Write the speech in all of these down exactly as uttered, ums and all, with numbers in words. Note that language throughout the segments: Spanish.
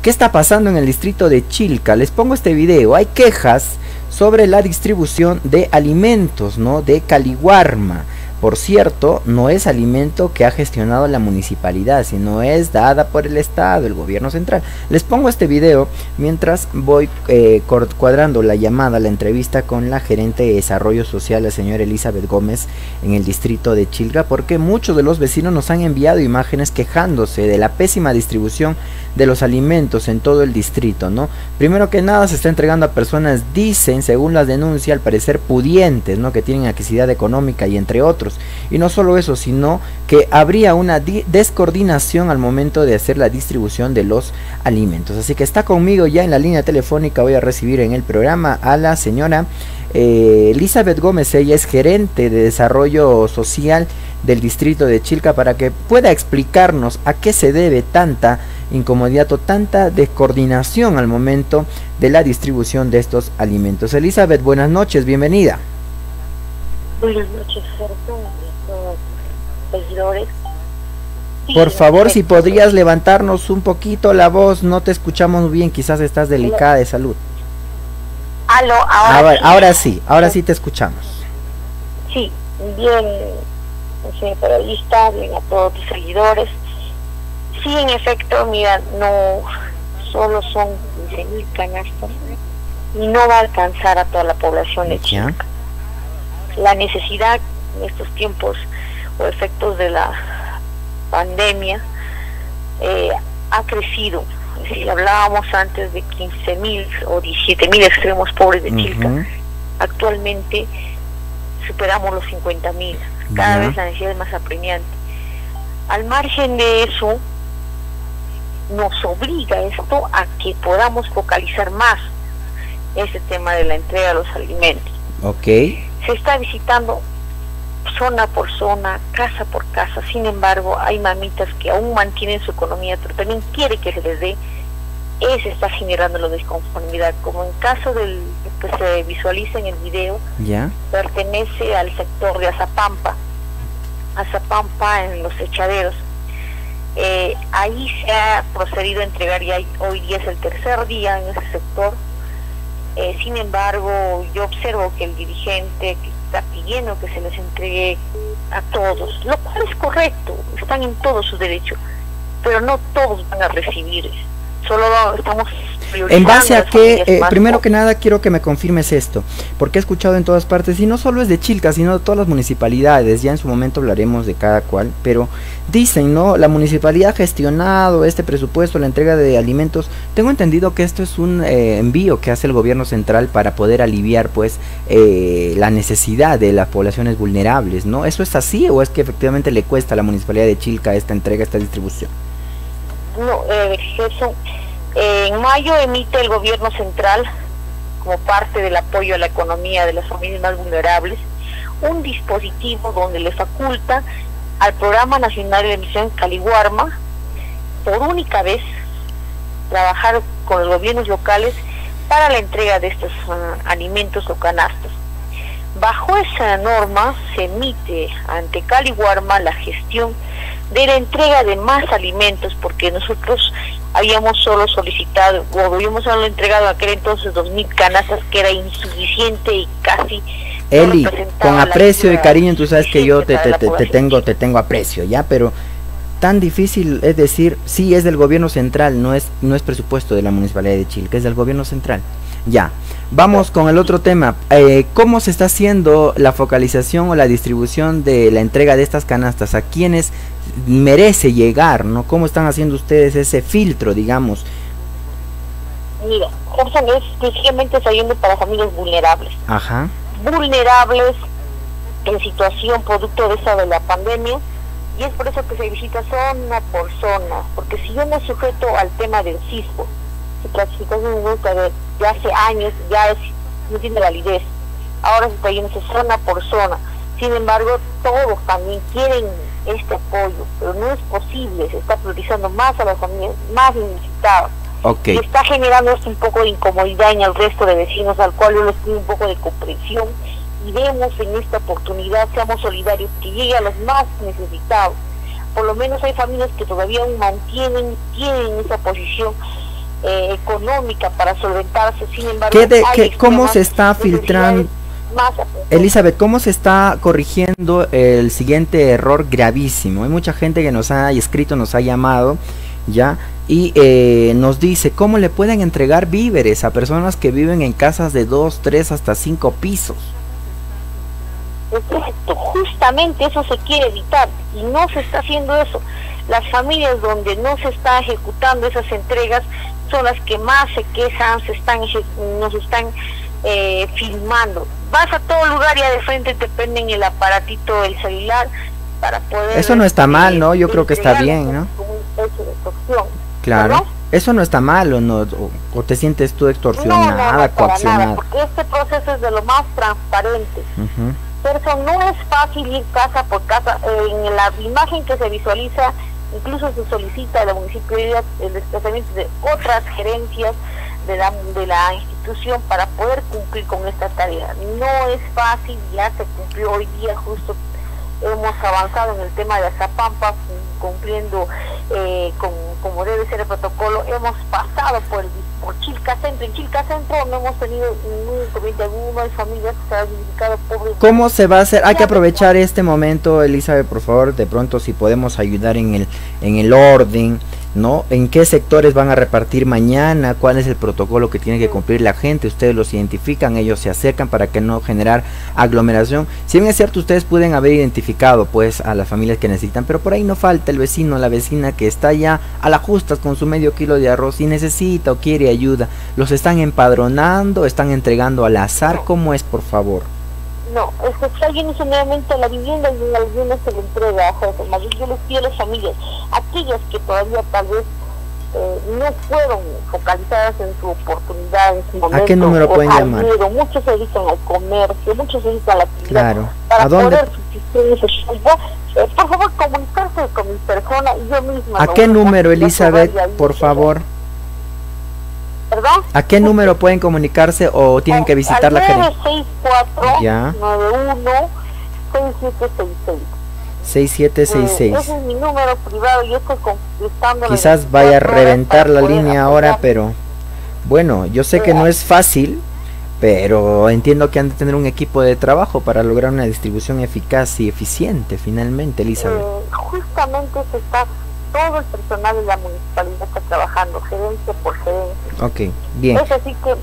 ¿Qué está pasando en el distrito de Chilca? Les pongo este video. Hay quejas sobre la distribución de alimentos, ¿no? De Caliwarma. Por cierto, no es alimento que ha gestionado la municipalidad, sino es dada por el Estado, el gobierno central. Les pongo este video mientras voy eh, cuadrando la llamada, la entrevista con la gerente de desarrollo social, la señora Elizabeth Gómez, en el distrito de Chilca, porque muchos de los vecinos nos han enviado imágenes quejándose de la pésima distribución de los alimentos en todo el distrito, ¿no? Primero que nada, se está entregando a personas, dicen, según las denuncias, al parecer pudientes, ¿no? Que tienen adquisición económica y entre otros. Y no solo eso, sino que habría una descoordinación al momento de hacer la distribución de los alimentos. Así que está conmigo ya en la línea telefónica. Voy a recibir en el programa a la señora eh, Elizabeth Gómez. Ella es gerente de desarrollo social del distrito de Chilca, para que pueda explicarnos a qué se debe tanta incomodidad o tanta descoordinación al momento de la distribución de estos alimentos. Elizabeth, buenas noches, bienvenida. Buenas noches, seguidores. Por favor, si podrías levantarnos un poquito la voz, no te escuchamos muy bien, quizás estás delicada de salud. Aló, ahora, ahora, sí. ahora sí, ahora sí te escuchamos. Sí, bien, señor periodista, bien a todos tus seguidores. Sí, en efecto, mira, no solo son quince mil canastas y no va a alcanzar a toda la población de Chilca. La necesidad en estos tiempos o efectos de la pandemia eh, ha crecido. Si hablábamos antes de quince mil o diecisiete mil extremos pobres de Chilca, uh-huh. Actualmente superamos los cincuenta mil. Cada uh-huh. vez la necesidad es más apremiante. Al margen de eso, nos obliga esto a que podamos focalizar más ese tema de la entrega de los alimentos. Okay. Se está visitando zona por zona, casa por casa. Sin embargo, hay mamitas que aún mantienen su economía, pero también quiere que se les dé. Eso está generando la desconformidad. Como en caso del que se visualiza en el video, ¿ya? Pertenece al sector de Azapampa, Azapampa en los echaderos. Eh, ahí se ha procedido a entregar, ya hoy día es el tercer día en ese sector. Eh, sin embargo, yo observo que el dirigente que está pidiendo que se les entregue a todos, lo cual es correcto, están en todo su derecho, pero no todos van a recibir, solo estamos priorizando. ¿En base a qué? Eh, primero que nada quiero que me confirmes esto, porque he escuchado en todas partes, y no solo es de Chilca, sino de todas las municipalidades, ya en su momento hablaremos de cada cual, pero dicen, ¿no? La municipalidad ha gestionado este presupuesto, la entrega de alimentos. Tengo entendido que esto es un eh, envío que hace el gobierno central para poder aliviar, pues, eh, la necesidad de las poblaciones vulnerables, ¿no? ¿Eso es así o es que efectivamente le cuesta a la municipalidad de Chilca esta entrega, esta distribución? No, eh, eso, eh, en mayo emite el gobierno central, como parte del apoyo a la economía de las familias más vulnerables, un dispositivo donde le faculta al Programa Nacional de Emisión Caliwarma, por única vez, trabajar con los gobiernos locales para la entrega de estos uh, alimentos o canastos. Bajo esa norma se emite ante Caliwarma la gestión de la entrega de más alimentos, porque nosotros habíamos solo solicitado, o habíamos solo entregado aquel entonces dos mil canastas, que era insuficiente y casi... Eli, con aprecio y cariño, tú sabes que yo te, te, te, te tengo te tengo aprecio, ya, pero tan difícil es decir, sí es del gobierno central, no es no es presupuesto de la municipalidad de Chilca, es del gobierno central. Ya, vamos con el otro tema. Eh, ¿Cómo se está haciendo la focalización o la distribución de la entrega de estas canastas? ¿A quiénes merece llegar, no? ¿Cómo están haciendo ustedes ese filtro, digamos? Mira, Gerson, es principalmente saliendo para familias vulnerables. Ajá. vulnerables en situación producto de esa de la pandemia, y es por eso que se visita zona por zona, porque si yo me sujeto al tema del CISPO, su clasificación de ya hace años, ya es, no tiene validez, ahora se está yendo zona por zona. Sin embargo, todos también quieren este apoyo, pero no es posible, se está priorizando más a las familias más necesitadas. Okay. Y está generando esto un poco de incomodidad en el resto de vecinos, al cual yo les pido un poco de comprensión, y vemos en esta oportunidad, seamos solidarios, que llegue a los más necesitados. Por lo menos hay familias que todavía aún mantienen, tienen esa posición eh, económica para solventarse. Sin embargo, ¿Qué de, hay qué, ¿cómo extremas se está filtrando? Más Elizabeth, ¿cómo se está corrigiendo el siguiente error gravísimo? Hay mucha gente que nos ha escrito, nos ha llamado, ya, y eh, nos dice cómo le pueden entregar víveres a personas que viven en casas de dos, tres, hasta cinco pisos. Exacto, justamente eso se quiere evitar y no se está haciendo eso. Las familias donde no se está ejecutando esas entregas son las que más se quejan, se están nos están eh, filmando. Vas a todo lugar y de frente te prenden el aparatito, el celular, para poder... Eso no está mal, ¿no? Yo creo que está bien, ¿no? Como una especie de extorsión. Claro. ¿No? Eso no está mal, ¿o no? O, o te sientes tú extorsionada, no, no, no, coaccionada. nada, porque este proceso es de lo más transparente. Uh-huh. Pero eso no es fácil ir casa por casa. En la imagen que se visualiza, incluso se solicita al municipio el desplazamiento de otras gerencias de la, de la institución para poder cumplir con esta tarea. No es fácil, ya se cumplió hoy día, justo hemos avanzado en el tema de Azapampa, cumpliendo eh, con, como debe ser el protocolo. Hemos pasado por, el, por Chilca Centro. En Chilca Centro no hemos tenido ningún inconveniente alguno, hay familias que se han dedicado pobres. ¿Cómo se va a hacer? Hay que aprovechar este momento, Elizabeth, por favor, de pronto si podemos ayudar en el, en el orden, ¿no? ¿En qué sectores van a repartir mañana? ¿Cuál es el protocolo que tiene que cumplir la gente? Ustedes los identifican, ellos se acercan para que no generar aglomeración. Si bien es cierto, ustedes pueden haber identificado pues a las familias que necesitan, pero por ahí no falta el vecino, la vecina que está ya a las justas con su medio kilo de arroz y necesita o quiere ayuda. ¿Los están empadronando? ¿Están entregando al azar? ¿Cómo es, por favor? No, es que si alguien hizo nuevamente a la vivienda y a la vivienda se le entrega, o sea, más bien yo les pido a las familias, aquellas que todavía tal vez eh, no fueron focalizadas en su oportunidad, en su momento. ¿A qué número pueden llamar? Miedo, muchos se dedican al comercio, muchos se dedican a la actividad. Claro. Para ¿A dónde? poder subsistir ese sueldo, eh, por favor, comunicarse con mi persona y yo misma. ¿A qué número, Elizabeth, por favor? ¿Perdón? ¿A qué número pueden comunicarse o tienen que visitar la gerencia? nueve seis cuatro nueve uno seis siete seis seis. seis siete seis seis. Eh, ese es mi número privado, yo estoy contestando. Quizás vaya a reventar la línea ahora, pero bueno, yo sé que no es fácil, pero entiendo que han de tener un equipo de trabajo para lograr una distribución eficaz y eficiente finalmente, Elizabeth. Eh, justamente se está, todo el personal de la municipalidad está trabajando, gerencia por gerencia. Ok, bien. Es así que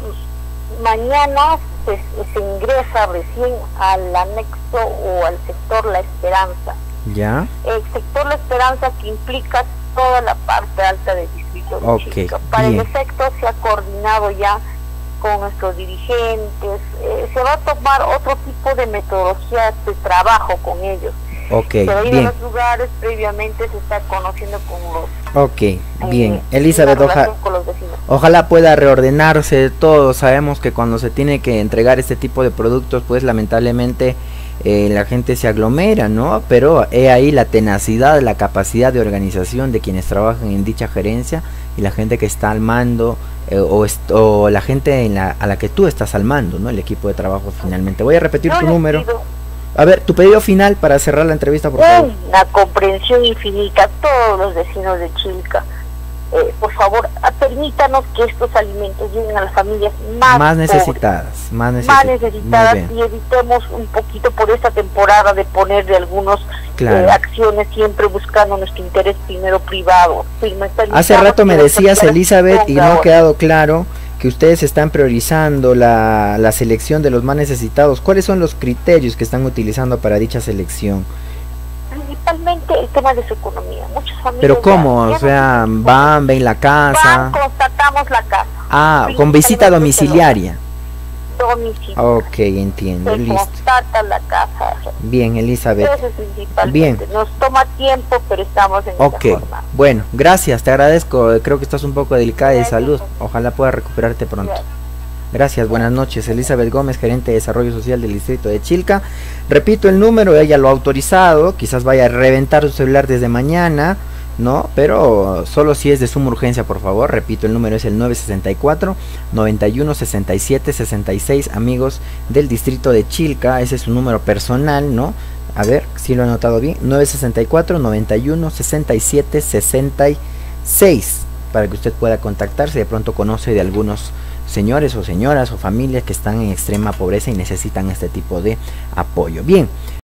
mañana se, se ingresa recién al anexo o al sector La Esperanza. ¿Ya? El sector La Esperanza, que implica toda la parte alta del distrito de okay, Chilca. Para bien. el efecto se ha coordinado ya con nuestros dirigentes, eh, se va a tomar otro tipo de metodología de trabajo con ellos. Ok, se va a ir bien. a los lugares, previamente se está conociendo con los... Ok, eh, bien. Elizabeth, oja, con los vecinos. ojalá pueda reordenarse todo. Sabemos que cuando se tiene que entregar este tipo de productos, pues lamentablemente eh, la gente se aglomera, ¿no? Pero he ahí la tenacidad, la capacidad de organización de quienes trabajan en dicha gerencia y la gente que está al mando, eh, o, o la gente en la, a la que tú estás al mando, ¿no? El equipo de trabajo finalmente. Voy a repetir Yo tu les número. pido A ver, tu pedido final para cerrar la entrevista, por favor. una comprensión infinita a todos los vecinos de Chilca. Eh, por favor, a, permítanos que estos alimentos lleguen a las familias más, Más pobres, necesitadas, más, necesi más muy necesitadas, bien. y evitemos un poquito por esta temporada de poner de algunos Claro. eh, acciones, siempre buscando nuestro interés primero privado. Hace rato me decías, Elizabeth, y no ha quedado claro que ustedes están priorizando la, la selección de los más necesitados. ¿Cuáles son los criterios que están utilizando para dicha selección? Principalmente el tema de su economía. Muchas familias. ¿Pero cómo? Ya, ya O sea, no, van, ven la casa. van, constatamos la casa. Ah, con visita domiciliaria. Domicilio. Ok, entiendo, Se listo. constata la casa. Bien, Elizabeth. Eso es principalmente. Nos toma tiempo, pero estamos en Ok, esa forma. bueno, gracias, te agradezco. Creo que estás un poco delicada de salud. Ojalá puedas recuperarte pronto. Gracias, buenas noches. Elizabeth Gómez, gerente de desarrollo social del distrito de Chilca. Repito el número, ella lo ha autorizado. Quizás vaya a reventar su celular desde mañana, ¿no? Pero solo si es de suma urgencia, por favor. Repito, el número es el nueve sesenta y cuatro, noventa y uno, sesenta y siete, sesenta y seis, amigos del distrito de Chilca. Ese es su número personal, ¿no? A ver si lo he anotado bien. nueve sesenta y cuatro, noventa y uno, sesenta y siete, sesenta y seis. para que usted pueda contactarse. De pronto conoce de algunos señores o señoras o familias que están en extrema pobreza y necesitan este tipo de apoyo. Bien.